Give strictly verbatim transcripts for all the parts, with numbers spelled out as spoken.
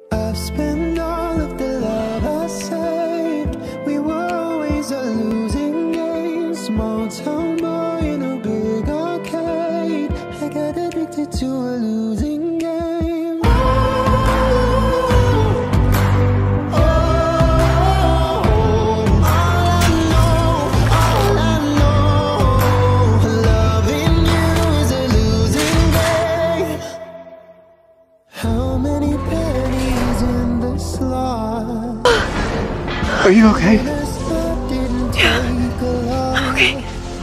I've spent all of the love I saved. We were always a losing game. Small town boy in a big arcade. I got addicted to a losing game. Are you okay? Yeah, I'm okay.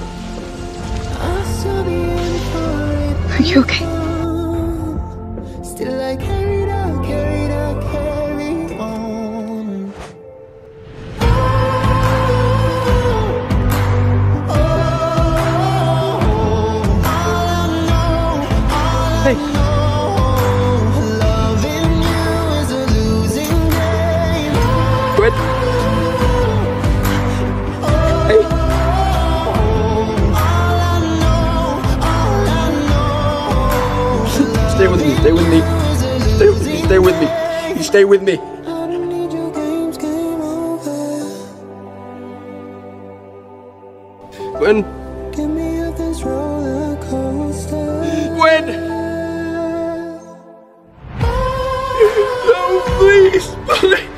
Are you okay? Still I carried on, carried on, carried on. Hey. Gwen. Stay with me, stay with me. Stay with me, stay with me. You stay with me. Gwen. Gwen! No, please, please.